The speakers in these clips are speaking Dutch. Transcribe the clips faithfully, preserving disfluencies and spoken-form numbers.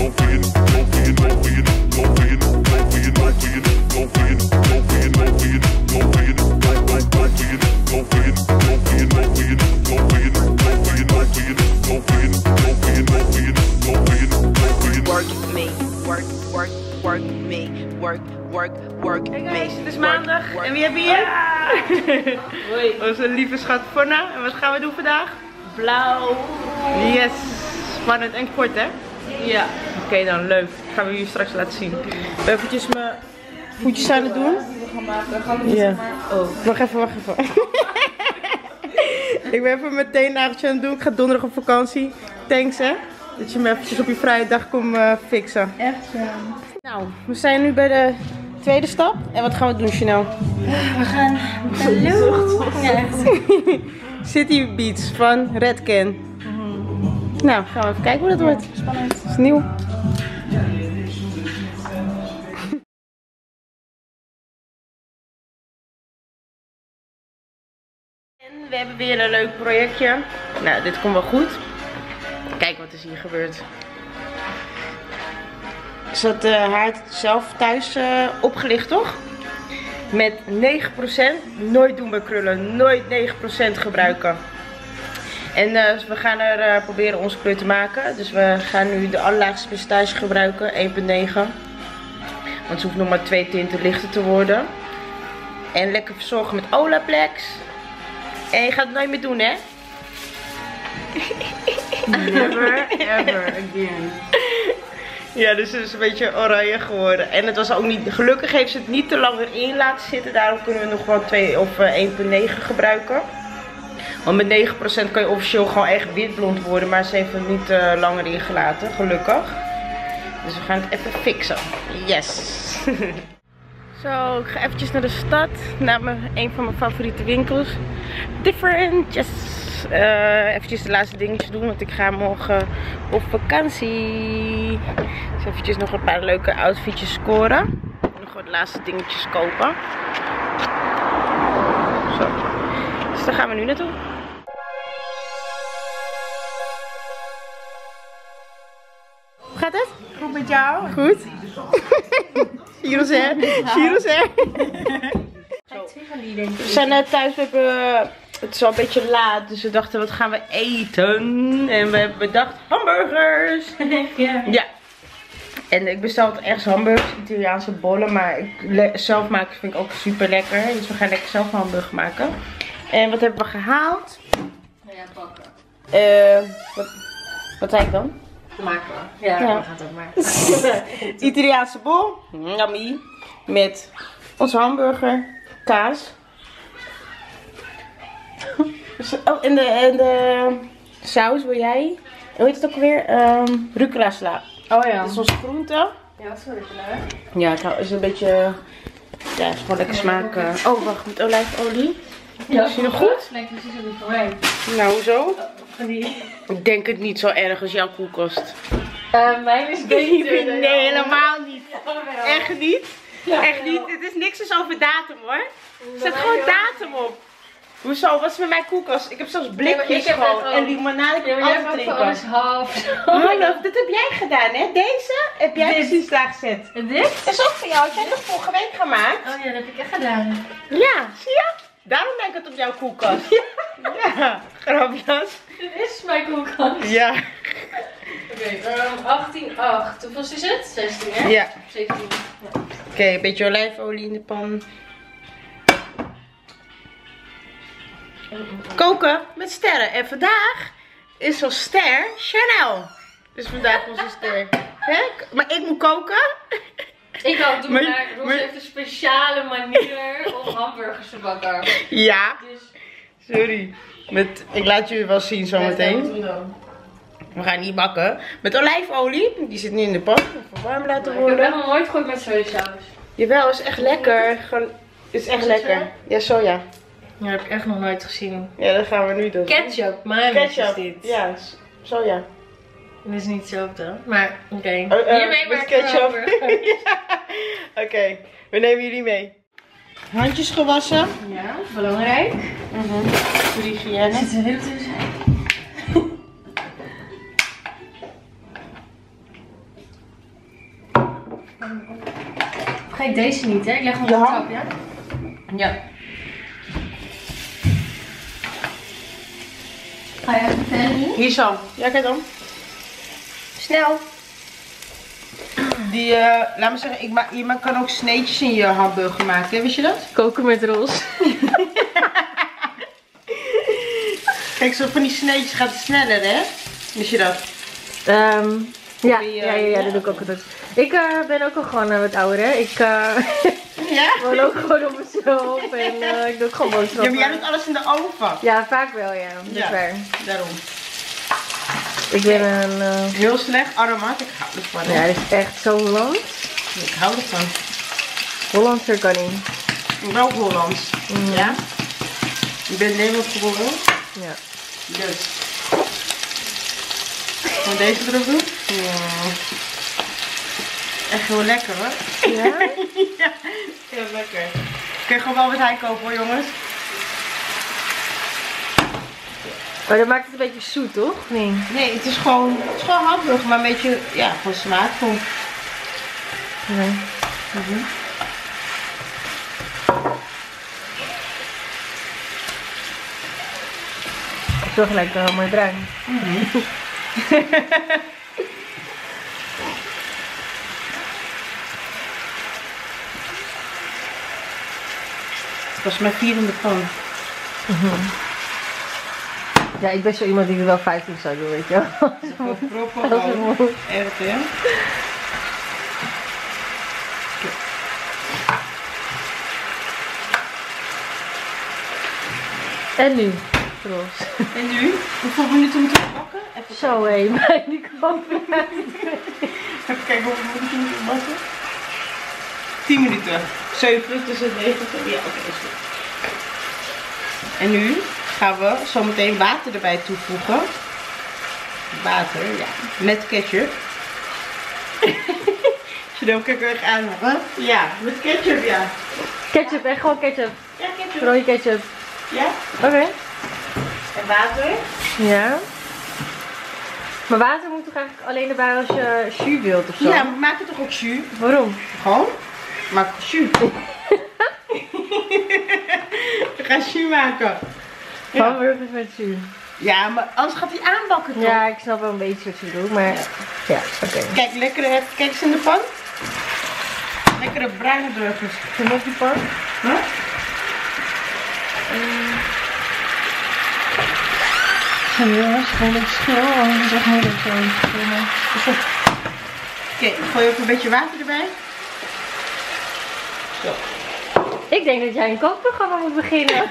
Het is maandag en wie hebben hier? Hoi. Onze lieve schat Fonna. En wat gaan we doen vandaag? Blauw. Yes. Spannend en kort, hè? Ja. Oké, okay, dan leuk. Dat gaan we jullie straks laten zien. Ik ben eventjes mijn voetjes aan het doen. We gaan maken. Gaan we ja. Maar... Oh. Wacht even, wacht even. Ik ben even mijn teennageltje aan het doen. Ik ga donderdag op vakantie. Thanks, hè? Dat je me eventjes op je vrije dag komt uh, fixen. Echt, ja. Nou, we zijn nu bij de tweede stap. En wat gaan we doen, Chanel? We gaan Hallo. Ja. City Beats van Redken. Mm-hmm. Nou, gaan we even kijken hoe dat wordt. Spannend. Dat is nieuw. En we hebben weer een leuk projectje. Nou, dit komt wel goed. Kijk wat is hier gebeurd. Ze had uh, haar zelf thuis uh, opgelicht, toch? Met negen procent. Nooit doen bij krullen. Nooit negen procent gebruiken. En uh, we gaan er uh, proberen onze kleur te maken. Dus we gaan nu de allerlaagste percentage gebruiken. één komma negen. Want ze hoeft nog maar twee tinten lichter te worden. En lekker verzorgen met Olaplex. En je gaat het nooit meer doen, hè? Never ever again. Ja, dus het is een beetje oranje geworden. En het was ook niet, gelukkig heeft ze het niet te lang erin laten zitten. Daarom kunnen we nog wel twee of één komma negen gebruiken. Want met negen procent kan je officieel gewoon echt witblond worden. Maar ze heeft het niet uh, langer ingelaten, gelukkig. Dus we gaan het even fixen. Yes! Zo, ik ga eventjes naar de stad. Naar mijn, een van mijn favoriete winkels. Different, yes! Uh, eventjes de laatste dingetjes doen, want ik ga morgen op vakantie. Dus eventjes nog een paar leuke outfitjes scoren. Nog wat laatste dingetjes kopen. Zo. Dus daar gaan we nu naartoe. Hoe gaat het? Goed met jou? Goed. Shiro's her. Shiro's her. We zijn net thuis, we hebben... Het is al een beetje laat, dus we dachten wat gaan we eten? En we hebben bedacht hamburgers. Ja. Ja. En ik bestel het ergens hamburgers, Italiaanse bollen, maar ik zelf maken vind ik ook super lekker. Dus we gaan lekker zelf een hamburger maken. En wat hebben we gehaald? Nou ja, bakken. Uh, wat, wat zei ik dan? Maken we. Ja, ja. We gaan het ook maken. Italiaanse bol, yummy, met onze hamburger, kaas. Oh, en de, en de saus wil jij? Hoe heet het ook alweer? Um, rucola sla. Oh ja. Dat is onze groente. Ja, wat is voor rucola? Ja, het is een beetje... Ja, het is gewoon lekker smaak. Uh... Oh, wacht, met olijfolie. Ja, is die nog goed? Nee, precies niet voor mij. Nou, hoezo? Van die... Ik denk het niet zo erg als jouw koelkast. Uh, mijn is beter. Nee, nee, helemaal niet. Ja, echt niet? Ja, echt niet. Het is niks dus over datum, hoor. Zet gewoon datum op. Hoezo? Wat is met mijn koelkast? Ik heb zelfs blikjes ja, gewoon. En limonade kan ik altijd drinken. Alles half. Hallo, dit heb jij gedaan, hè? Deze heb jij precies daar gezet. En dit? Dat is ook voor jou. Had jij toch vorige week gemaakt? Oh ja, dat heb ik echt gedaan. Ja, zie je? Daarom denk ik het op jouw koelkast. Ja, ja. Grapjes. Dit is mijn koelkast. Ja. Oké, okay, um, achttien acht. Hoeveel is het? zestien, hè? Ja. zeventien. Ja. Oké, okay, een beetje olijfolie in de pan. Koken met sterren. En vandaag is ons ster Chanel. Dus vandaag onze ster. Hè? Maar ik moet koken. Ik ook, doe maar, maar Ros maar... heeft een speciale manier om hamburgers te bakken. Ja. Dus... Sorry. Met, ik laat jullie wel zien zometeen. Ja, we gaan niet bakken. Met olijfolie. Die zit nu in de pan. Even warm laten worden. Ik heb nog nooit gegooid met sojasaus. Jawel, is echt lekker. Gewoon, is echt is lekker. Zo? Ja, soja. Ja, dat heb ik echt nog nooit gezien. Ja, dat gaan we nu doen. Ketchup, maar ketchup is dit. Ja, soja. Dat is niet hetzelfde, maar oké. Okay. Uh, uh, Hiermee met ketchup. Ja. Oké, okay. We nemen jullie mee. Handjes gewassen. Ja, belangrijk. Mhm. Voor die hygiëne. Zit er heel tussen. Vergeet deze niet, hè? Ik leg hem op de Ja. trap, ja? Ja. Ga je even verder nu? Hier zo. Ja, kijk dan. Snel. Die, uh, laat me zeggen, ik ma je ma kan ook sneetjes in je hamburger maken, hè? Wist je dat? Koken met roze. Kijk, zo van die sneetjes gaat het sneller, hè? Wist je dat? Um, ja, je, ja, ja, ja, ja, dat doe ik ook altijd. Ik uh, ben ook al gewoon uh, wat ouder, hè. Ik uh, Ja? woon ook gewoon op mezelf en uh, ik doe ook gewoon Ja, boodschappen. maar jij doet alles in de oven. Ja, vaak wel, ja. Dat is Ja. waar. Daarom. Ik ben een... Uh... Heel slecht aromaat, ik hou ervan. hè. Ja, dit is echt zo Hollands. Ik hou ervan. Hollandser kan niet. Wel Hollands. Mm. Ja? Ik ben Nederlands geboren. Ja. Dus. Gaan we deze erop doen? Ja. Echt heel lekker hoor. Ja? Ja, heel lekker. Kun je gewoon wel wat hij kopen hoor jongens. Maar dat maakt het een beetje zoet, toch? Nee. Nee, het is gewoon, het is gewoon hamburger, maar een beetje, ja, gewoon smaakvol. Nee. Mm-hmm. Het is wel gelijk uh, mooi bruin. Mm-hmm. Het was mijn vierende pan. Mm-hmm. Ja, ik ben zo iemand die er wel vijftien zou doen, weet je wel. Gewoon proppen, Als het gewoon. moet. Echt hè. En nu? Roos. En nu? Hoeveel minuten moeten we bakken? Even Zo hé, maar die kwam eruit. Even kijken hoeveel minuten moeten we bakken. tien minuten. zeven tussen negen. Ja, oké, is goed. En nu gaan we zometeen water erbij toevoegen. Water, ja. Met ketchup. Chanel, kijk er echt aan, hè? Ja, met ketchup, ja. Ketchup, echt gewoon ketchup. Ja, ketchup. Rode ketchup. Ja. Oké. Okay. En water. Ja. Maar water moet toch eigenlijk alleen erbij als je jus wilt of zo? Ja, we maken toch ook jus? Waarom? Gewoon? Maak jus. We gaan jus maken. Ja. Hamburgers met jus. Ja, maar anders gaat hij aanbakken toch? Ja, ik snap wel een beetje wat je bedoelt, maar ja, ja oké. Okay. Kijk, lekkere, kijk eens in de pan. Lekkere bruine burgers. Kom op die pan. Huh? Zo jongens, gewoon een schil, dat is echt moeilijk zo. Oké, gooi even een beetje water erbij. Zo. Ik denk dat jij een kookprogramma moet beginnen.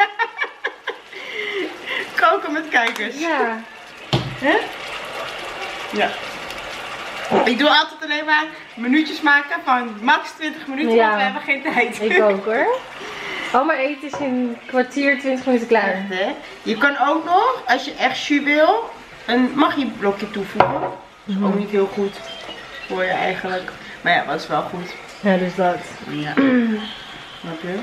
Koken met kijkers. Ja. Hè? Ja. Ik doe altijd alleen maar minuutjes maken van max twintig minuten, Ja. want we hebben geen tijd. Ik ook hoor. Oh, maar eten is in een kwartier, twintig minuten klaar. Echt, hè? Je kan ook nog, als je echt jus wil, een magieblokje toevoegen. Dat is ook niet heel goed voor je eigenlijk. Maar ja, dat is wel goed. Ja, dus dat. Ja. Snap je?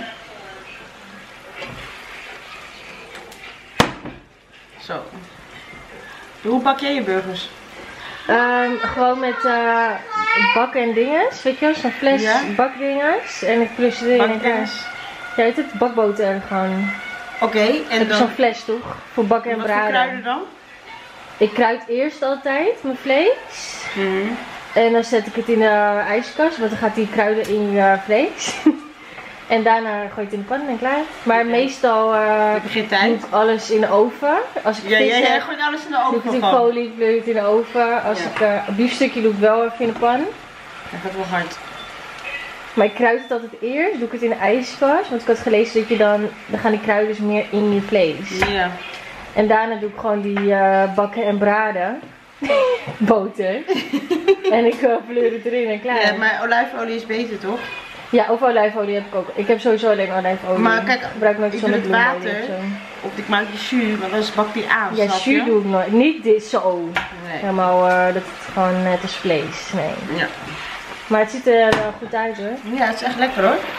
Zo. Hoe bak jij je burgers? Um, gewoon met uh, bakken en dinges, weet je wel, zo'n fles Ja. bakdinges. En ik plus erin en klaar. Bakdinges. Ja, heet het bakboter gewoon. Oké, En en heb je dan... zo'n fles toch? Voor bakken en Wat voor braden. kruiden dan? Ik kruid eerst altijd mijn vlees. Mhm. En dan zet ik het in de ijskast, want dan gaat die kruiden in je vlees. En daarna gooi je het in de pan en klaar. Maar Oké. meestal uh, Heb je geen tijd? moet alles in de oven. Als ik Ja, vis ja, ja, heb, gooit alles in de doe ik oven het in gewoon. folie, vlees het in de oven. Als Ja. ik uh, een biefstukje doe ik wel even in de pan. Dat gaat wel hard. Maar ik kruid het altijd eerst, doe ik het in de ijskast. Want ik had gelezen dat je dan, dan gaan die kruiden dus meer in je vlees. Ja. En daarna doe ik gewoon die uh, bakken en braden. Boter. En ik uh, vleur het erin en klaar. Ja, maar olijfolie is beter toch? Ja, of olijfolie heb ik ook. Ik heb sowieso alleen olijfolie. Maar kijk, ik gebruik nooit ik zo'n doe het bloemolie water. of zo. Of ik maak die jus, want anders bakt die aan. Ja, snap jus je? doe ik nooit. Niet dit zo. Nee. Helemaal uh, dat het gewoon net als vlees. Nee. Ja. Maar het ziet er wel goed uit hoor. Ja, het is echt lekker hoor.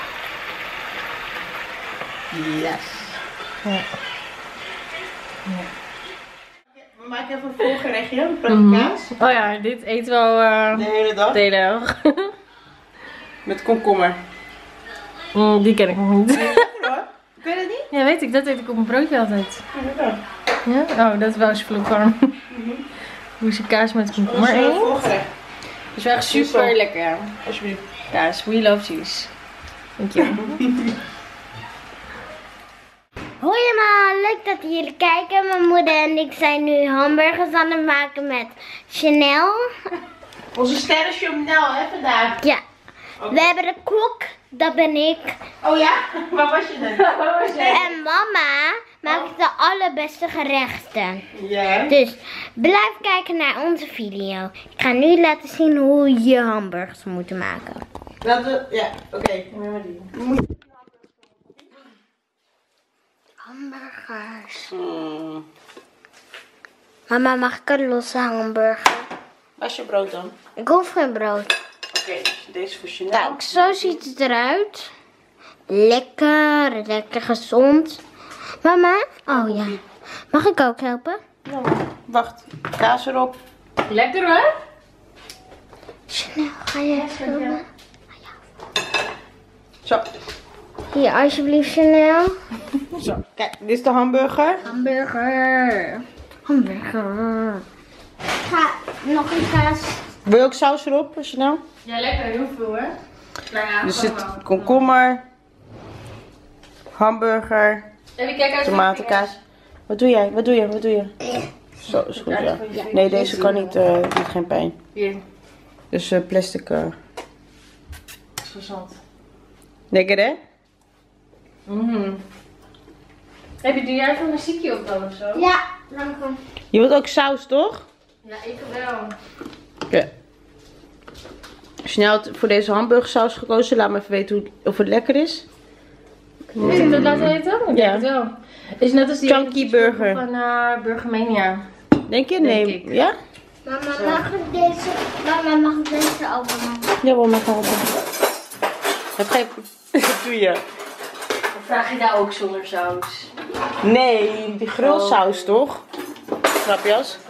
Yes. Ja. Ja. We maken even een volgerechtje, een platte kaas. Oh ja, dit eten we al uh, De hele dag. de hele dag. Met komkommer. Mm, die ken ik nog niet. Ken je dat niet? Ja, weet ik. Dat eet ik op mijn broodje altijd. Ja. Ja? Oh, dat is wel eens vloekwarm. Boeze kaas met komkommer Dat is in. een voorgerecht. Dat is wel echt super lekker. Ja. Alsjeblieft. Kaas, we love cheese. Dankjewel. Hoi allemaal, leuk dat jullie kijken. Mijn moeder en ik zijn nu hamburgers aan het maken met Chanel. Onze sterren Chanel, hè, vandaag. Ja, Okay. we hebben de kok, dat ben ik. Oh ja? Waar was je dan? En mama maakt de allerbeste gerechten. Ja. Dus blijf kijken naar onze video. Ik ga nu laten zien hoe je hamburgers moet maken. Laten we, ja, oké. Okay. Hamburgers. Hmm. Mama, mag ik een losse hamburger? Waar is je brood dan? Ik hoef geen brood. Oké, okay, deze voor Chanel. Kijk, zo ziet het eruit. Lekker, lekker gezond. Mama? Oh ja. Mag ik ook helpen? Ja, wacht, kaas erop. Lekker hoor. Snel, ga je even filmen? Zo. Hier, alsjeblieft, Chanel. Zo. Kijk, dit is de hamburger. Hamburger. Hamburger. Ga, nog een kaas. Wil je ook saus erop, Chanel? Ja, lekker. Heel veel hè. Nou ja, Er zit komkommer, hamburger, Even kijken uit tomatenkaas. Wat doe jij? Wat doe je? Wat doe je? Zo, is goed, ja. Nee, deze kan niet, uh, doet geen pijn. Hier, Dus uh, plastic. Uh... gezond. Lekker, hè? Mhm. Heb je, doe jij even een muziekje op dan of zo? Ja, dank u. Je wilt ook saus, toch? Ja, ik wel. Ja. Snel had voor deze hamburgersaus gekozen. Laat me even weten hoe, of het lekker is. Moet ik dat laten eten? Ik Ja. denk het wel. Is net als die Chunky ene burger. van uh, Burgermania. Denk je? Denk Nee. ik. Ja? Mama, mag ik deze, mama, mag ik deze openmaken? Ja, wel mag helpen. Heb geen... Wat doe je? Of vraag je daar ook zonder saus? Nee, die grillsaus toch? Snap je als?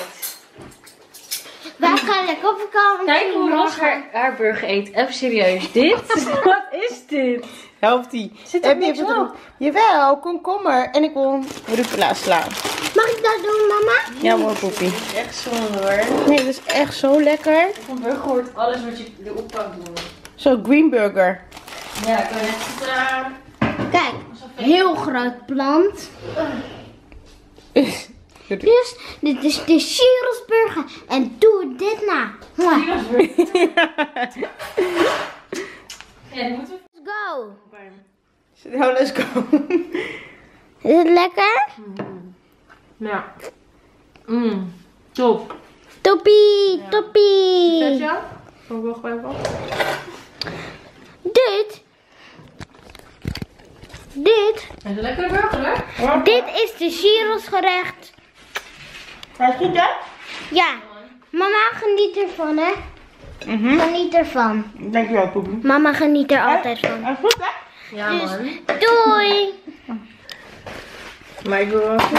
Wij gaan lekker op vakantie. Kijk hoe Ros haar, haar burger eet. Even serieus. Dit? Wat is dit? Helpt die. Zit er Heb je niks even op? Jawel, komkommer. En ik wil rucola slaan. Mag ik dat doen, mama? Ja hoor, poepie. Echt zonde hoor. Nee, dat is echt zo lekker. Van burger hoort alles wat je erop kan doen. Zo, green burger. Ja, ik kan echt zitten. Kijk, heel groot plant. Dus, dit is de Sirosburger. En doe dit na. Mwah. Ja, die moeten we. Let's go. Nou, let's go. Is het lekker? Ja. Mmm. Top. Toppie, Ja. toppie. Zet je? Kom ik wel gewoon even. Dit. Dit. Is een lekkere burger hoor. Dit is de Gyros gerecht. Hij is goed, hè? Ja. Mama geniet ervan, hè? Mhm. Geniet ervan. Dankjewel, poepie. Mama geniet er altijd van. Hij is goed, hè? Ja Dus man. doei. Maar ik wil wel.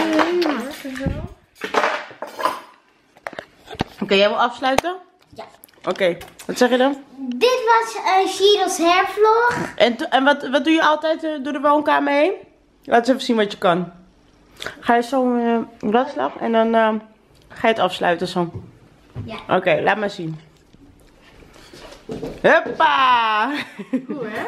Oké, jij wil afsluiten? Ja. Oké, wat zeg je dan? Dit was een Gyros hervlog. En, to- en wat, wat doe je altijd uh, door de woonkamer heen? Laat eens even zien wat je kan. Ga je zo uh, ratslag en dan uh, ga je het afsluiten zo. Ja. Oké, okay, laat maar zien. Huppa! Goed hè?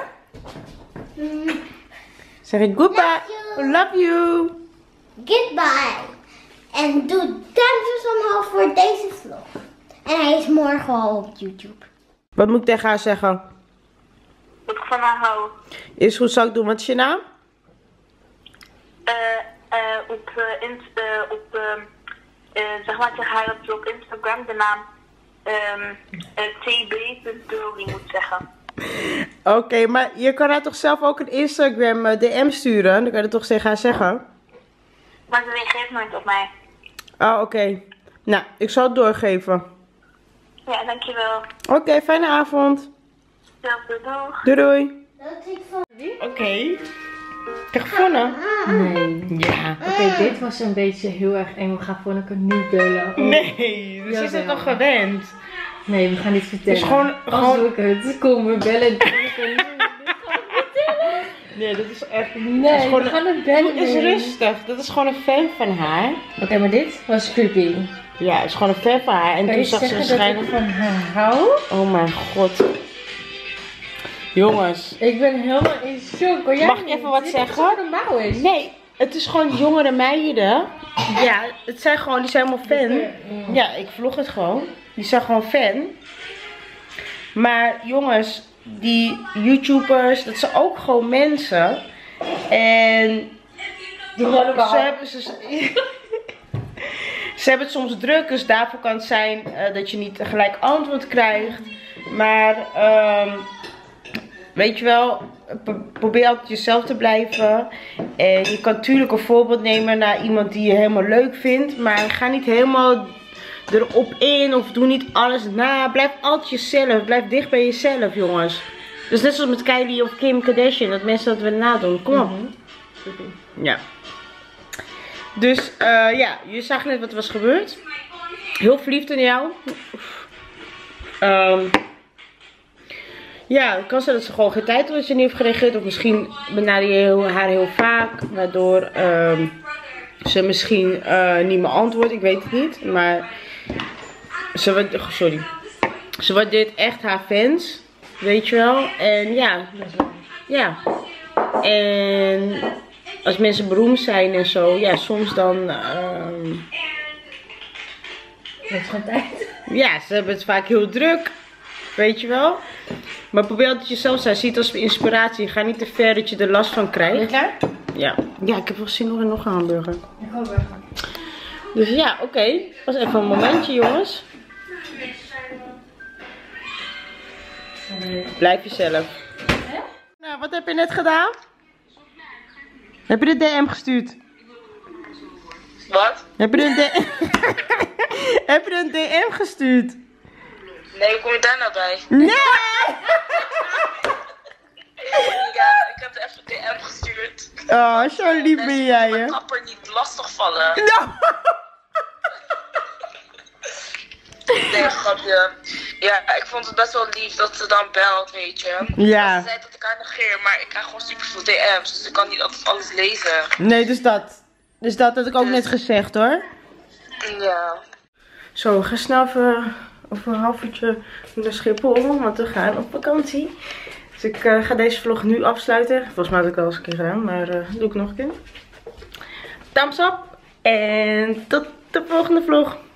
Zeg ik goodbye. Love you. Love you. Goodbye. En doe duimpjes omhoog voor deze vlog. En hij is morgen al op YouTube. Wat moet ik tegen haar zeggen? Wat ik van haar hou. Is goed, zal ik doen. Wat is je naam? Eh, eh, op, uh, inst uh, op uh, uh, zeg maar tegen haar dat ze op Instagram de naam um, uh, t b punt dory moet zeggen. Oké, okay, maar je kan haar toch zelf ook een Instagram uh, D M sturen? Dan kan je het toch tegen haar zeggen? Maar ze reageert nooit op mij. Oh, oké. Okay. Nou, ik zal het doorgeven. Ja, dankjewel. Oké, okay, fijne avond. Zelfde dag. Doei doei. Oké. Oké. Okay. Heb je gevonden? Nee. Ja. Oké, okay, dit was een beetje heel erg eng. We gaan voor een nu bellen. Oh. Nee, dus is het Jawel. nog gewend. Nee, we gaan niet vertellen. Het is gewoon... Als gewoon... we het komen bellen. Nee, dat is echt... Nee, is gewoon we gaan het bellen. Doe eens rustig. Dat is gewoon een fan van haar. Oké, okay, maar dit was creepy. Ja, het is gewoon een fan van haar. En kan toen je zag ze zeggen waarschijnlijk... dat ik van haar hou? Oh mijn god. Jongens. Ik ben helemaal in shock. Hoor. Jij Mag ik niet? even wat Dit zeggen? Is normaal is. Nee, het is gewoon jongere meiden. Ja, het zijn gewoon, die zijn helemaal fan. Ja, ik vlog het gewoon. Die zijn gewoon fan. Maar jongens, die YouTubers, dat zijn ook gewoon mensen. En ze hebben, ze, ze hebben het soms druk, dus daarvoor kan het zijn uh, dat je niet gelijk antwoord krijgt. Maar um, weet je wel, probeer altijd jezelf te blijven. En je kan natuurlijk een voorbeeld nemen naar iemand die je helemaal leuk vindt. Maar ga niet helemaal erop in of doe niet alles na. Blijf altijd jezelf. Blijf dicht bij jezelf, jongens. Dus net zoals met Kylie of Kim Kardashian, dat mensen dat willen nadoen. Kom op. Mm-hmm. Ja. Dus uh, ja, je zag net wat er was gebeurd. Heel verliefd in jou. Um, ja, het kan zijn dat ze gewoon geen tijd had dat je niet heeft gereageerd. Of misschien benader je haar heel vaak. Waardoor um, ze misschien uh, niet meer antwoordt. Ik weet het niet. Maar ze waardeert, sorry. Ze waardeert echt haar fans. Weet je wel. En ja. Ja. En als mensen beroemd zijn en zo. Ja, soms dan... Um, dat is geen tijd. Ja, ze hebben het vaak heel druk. Weet je wel. Maar probeer altijd jezelf te zijn. Zie het als inspiratie. Ga niet te ver dat je er last van krijgt. Ben je klaar? Ja. Ja, ik heb wel zin nog in nog een hamburger. Ik ook wel. Dus ja, oké. Okay. Was even een momentje, jongens. Blijf jezelf. Nou, wat heb je net gedaan? Heb je de D M gestuurd? Wat? Heb je een, D heb je een D M gestuurd? Nee, hoe kom je daar nou bij? Nee! Ja, ik heb even een D M gestuurd. Oh, zo lief ben jij, hè? Mijn kapper niet lastig vallen. No. Nee, grapje. Ja, ik vond het best wel lief dat ze dan belt, weet je. Ja. Ze zei dat ik haar negeer, maar ik krijg gewoon super veel D M's, dus ik kan niet altijd alles lezen. Nee, dus dat. Dus dat had ik ook dus... net gezegd, hoor. Ja. Zo, we gaan snel even over een half uurtje naar Schiphol, want we gaan op vakantie. Dus ik uh, ga deze vlog nu afsluiten. Volgens mij had ik het al eens een keer gedaan, maar uh, doe ik nog een keer. Thumbs up en tot de volgende vlog.